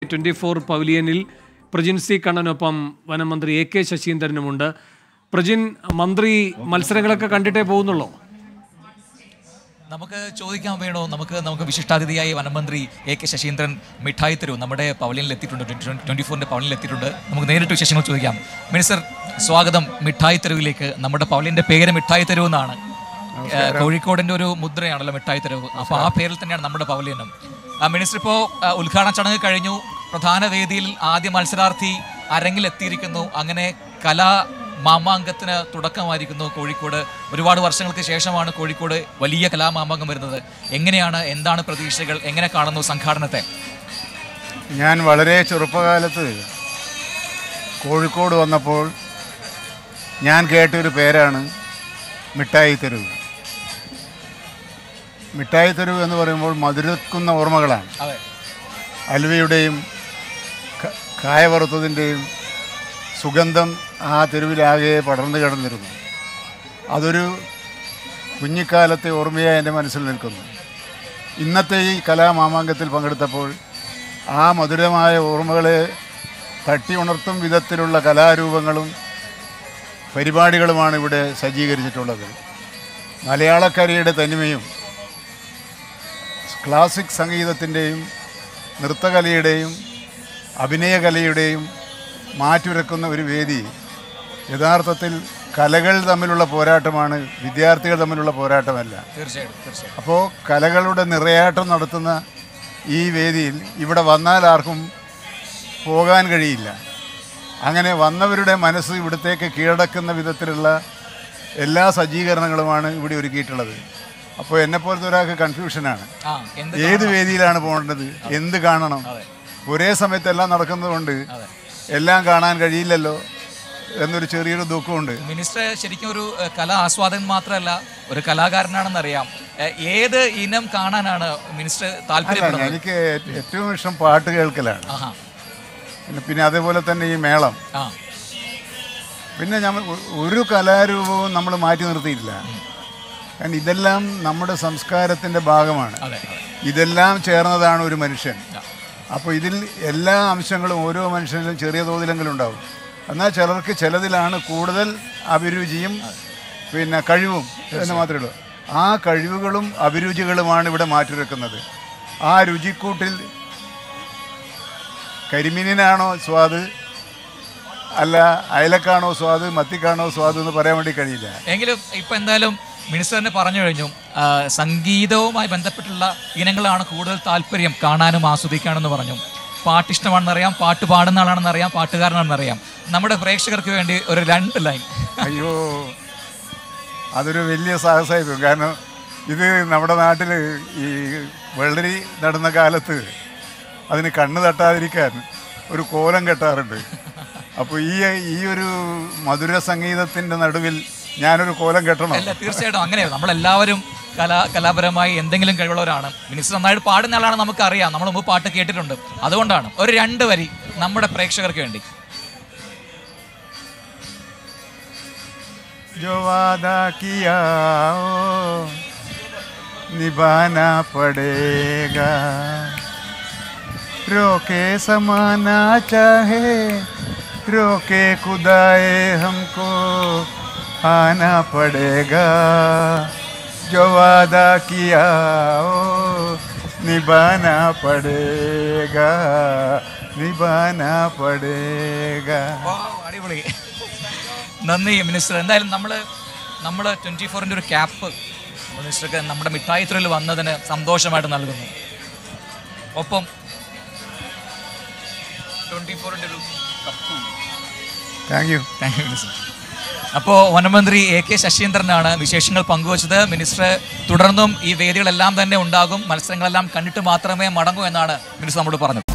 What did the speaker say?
24 പവലിയനിൽ പ്രജിൻ സി കണ്ണനൊപ്പം വനമന്ത്രി AK ശശീന്ദ്രനുമുണ്ട്. പ്രജിൻ, മന്ത്രി മത്സരങ്ങളൊക്കെ കണ്ടിട്ടേ പോകുന്നുള്ളൂ? നമുക്ക് ചോദിക്കാൻ വേണോ? നമുക്ക് വിശിഷ്ടാതിഥിയായി വനമന്ത്രി AK ശശീന്ദ്രൻ മിഠായി തെരുവ് നമ്മുടെ പവലിയനിൽ എത്തിയിട്ടുണ്ട്, 24ന്റെ പവലിയനിൽ എത്തിയിട്ടുണ്ട്. നമുക്ക് നേരിട്ട് വിശേഷങ്ങൾ ചോദിക്കാം. മിനിസ്റ്റർ, സ്വാഗതം മിഠായി തെരുവിലേക്ക്. നമ്മുടെ പവലിയന്റെ പേര് മിഠായി തെരുവ് എന്നാണ്. കോഴിക്കോടിന്റെ ഒരു മുദ്രയാണല്ലോ മിഠായി തെരുവ്. അപ്പോൾ ആ പേരിൽ തന്നെയാണ് നമ്മുടെ പവലിയനും. മിനിസ്റ്റർ, ഇപ്പോൾ ഉദ്ഘാടന ചടങ്ങ് കഴിഞ്ഞു. പ്രധാന വേദിയിൽ ആദ്യ മത്സരാർത്ഥി അരങ്ങിലെത്തിയിരിക്കുന്നു. അങ്ങനെ കലാ മാമാങ്കത്തിന് തുടക്കമായിരിക്കുന്നു കോഴിക്കോട്. ഒരുപാട് വർഷങ്ങൾക്ക് ശേഷമാണ് കോഴിക്കോട് വലിയ കലാമാമാങ്കം വരുന്നത്. എങ്ങനെയാണ്, എന്താണ് പ്രതീക്ഷകൾ, എങ്ങനെ കാണുന്നു സംഘാടനത്തെ? ഞാൻ വളരെ ചെറുപ്പകാലത്ത് കോഴിക്കോട് വന്നപ്പോൾ ഞാൻ കേട്ടൊരു പേരാണ് മിഠായി തെരുവ്. മിഠായി തെരുവ് എന്ന് പറയുമ്പോൾ മധുരക്കുന്ന ഓർമ്മകളാണ്. അലുവയുടെയും കായവറുത്തതിൻ്റെയും സുഗന്ധം ആ തെരുവിലാകെ പടർന്നു കിടന്നിരുന്നു. അതൊരു കുഞ്ഞിക്കാലത്തെ ഓർമ്മയായി എൻ്റെ മനസ്സിൽ നിൽക്കുന്നു. ഇന്നത്തെ ഈ കലാമാമാങ്കത്തിൽ പങ്കെടുത്തപ്പോൾ ആ മധുരമായ ഓർമ്മകളെ തട്ടി ഉണർത്തും വിധത്തിലുള്ള കലാരൂപങ്ങളും പരിപാടികളുമാണ് ഇവിടെ സജ്ജീകരിച്ചിട്ടുള്ളത്. മലയാളക്കരയുടെ തനിമയും ക്ലാസിക് സംഗീതത്തിൻ്റെയും നൃത്തകലയുടെയും അഭിനയകലയുടെയും മാറ്റുരക്കുന്ന ഒരു വേദി. യഥാർത്ഥത്തിൽ കലകൾ തമ്മിലുള്ള പോരാട്ടമാണ്, വിദ്യാർത്ഥികൾ തമ്മിലുള്ള പോരാട്ടമല്ല. തീർച്ചയായിട്ടും. അപ്പോൾ കലകളുടെ നിറയാട്ടം നടത്തുന്ന ഈ വേദിയിൽ ഇവിടെ വന്നാൽ ആർക്കും പോകാൻ കഴിയില്ല. അങ്ങനെ വന്നവരുടെ മനസ്സ് ഇവിടത്തേക്ക് കീഴടക്കുന്ന വിധത്തിലുള്ള എല്ലാ സജ്ജീകരണങ്ങളുമാണ് ഇവിടെ ഒരുക്കിയിട്ടുള്ളത്. അപ്പോൾ എന്നെപ്പോലത്തെ ഒരാൾക്ക് കൺഫ്യൂഷനാണ്, ഏത് വേദിയിലാണ് പോകേണ്ടത്, എന്ത് കാണണം. ഒരേ സമയത്തെല്ലാം നടക്കുന്നതുകൊണ്ട് എല്ലാം കാണാൻ കഴിയില്ലല്ലോ എന്നൊരു ചെറിയൊരു ദുഃഖമുണ്ട്. മിനിസ്റ്റർ ശരിക്കും ഒരു കലാ ആസ്വാദകൻ മാത്രമല്ല, ഒരു കലാകാരനാണെന്നറിയാം. ഏത് ഇനം കാണാനാണ് മിനിസ്റ്റർ താല്പര്യം? എനിക്ക് ഏറ്റവും ഇഷ്ടം പാട്ട് കേൾക്കലാണ്. പിന്നെ അതേപോലെ തന്നെ ഈ മേളം. പിന്നെ നമ്മൾ ഒരു കലാരൂപവും നമ്മൾ മാറ്റി നിർത്തിയിട്ടില്ല. കാരണം ഇതെല്ലാം നമ്മുടെ സംസ്കാരത്തിൻ്റെ ഭാഗമാണ്. ഇതെല്ലാം ചേർന്നതാണ് ഒരു മനുഷ്യൻ. അപ്പോൾ ഇതിൽ എല്ലാ അംശങ്ങളും ഓരോ മനുഷ്യനിലും ചെറിയ തോതിലെങ്കിലും ഉണ്ടാവും. എന്നാൽ ചിലർക്ക് ചിലതിലാണ് കൂടുതൽ അഭിരുചിയും പിന്നെ കഴിവും എന്ന് മാത്രമേ ഉള്ളൂ. ആ കഴിവുകളും അഭിരുചികളുമാണ് ഇവിടെ മാറ്റിവെക്കുന്നത്. ആ രുചിക്കൂട്ടിൽ കരിമീനിനാണോ സ്വാദ്, അല്ല അയലക്കാണോ സ്വാദ്, മത്തിക്കാണോ സ്വാദ് എന്ന് പറയാൻ വേണ്ടി കഴിയില്ല. എങ്കിലും ഇപ്പം എന്തായാലും മിനിസ്റ്റർ തന്നെ പറഞ്ഞു കഴിഞ്ഞു, സംഗീതവുമായി ബന്ധപ്പെട്ടുള്ള ഇനങ്ങളാണ് കൂടുതൽ താല്പര്യം, കാണാനും ആസ്വദിക്കാനെന്ന് പറഞ്ഞു. പാട്ടിഷ്ടമാണെന്നറിയാം, പാട്ട് പാടുന്ന ആളാണെന്നറിയാം, പാട്ടുകാരനാണെന്നറിയാം. നമ്മുടെ പ്രേക്ഷകർക്ക് വേണ്ടി ഒരു 2 ലൈൻ. അയ്യോ, അതൊരു വലിയ സാഹസമായിരുന്നു. കാരണം ഇത് നമ്മുടെ നാട്ടിൽ ഈ വെള്ളരി നടുന്ന കാലത്ത് അതിന് കണ്ണ് തട്ടാതിരിക്കാൻ ഒരു കോലം കെട്ടാറുണ്ട്. അപ്പോൾ ഈ ഒരു മധുര സംഗീതത്തിൻ്റെ നടുവിൽ ഞാനൊരു കോലം കെട്ടണം. അല്ല, തീർച്ചയായിട്ടും അങ്ങനെയാണ്. നമ്മളെല്ലാവരും കലാപരമായി എന്തെങ്കിലും കഴിവുള്ളവരാണ്. മിനിസ്റ്റർ നന്നായിട്ട് പാടുന്ന ആളാണ്, നമുക്കറിയാം, നമ്മൾ മുമ്പ് പാട്ട് കേട്ടിട്ടുണ്ട്. അതുകൊണ്ടാണ് ഒരു 2 വരി നമ്മുടെ പ്രേക്ഷകർക്ക് വേണ്ടി. जो वादा किया निभाना पड़ेगा, रोके समाना चाहे रोके खुदाए हमको आना पड़ेगा, जो वादा किया निभाना पड़ेगा, निभाना पड़ेगा. അടിപൊളി, നന്ദി മിനിസ്റ്റർ. എന്തായാലും നമ്മൾ 24ൻ്റെ ഒരു ക്യാപ്പ് മിനിസ്റ്റർക്ക് നമ്മുടെ മിഠായി തെരുവിൽ വന്നതിന് സന്തോഷമായിട്ട് നൽകുന്നു. ഒപ്പം 24ൻ്റെ ഒരു കപ്പ്. Thank you minister. അപ്പോൾ വനമന്ത്രി AK ശശീന്ദ്രനാണ് വിശേഷങ്ങൾ പങ്കുവച്ചത്. മിനിസ്റ്റർ തുടർന്നും ഈ വേദികളെല്ലാം തന്നെ ഉണ്ടാകും, മത്സരങ്ങളെല്ലാം കണ്ടിട്ട് മാത്രമേ മടങ്ങൂ എന്നാണ് മിനിസ്റ്റർ നമ്മോട് പറഞ്ഞത്.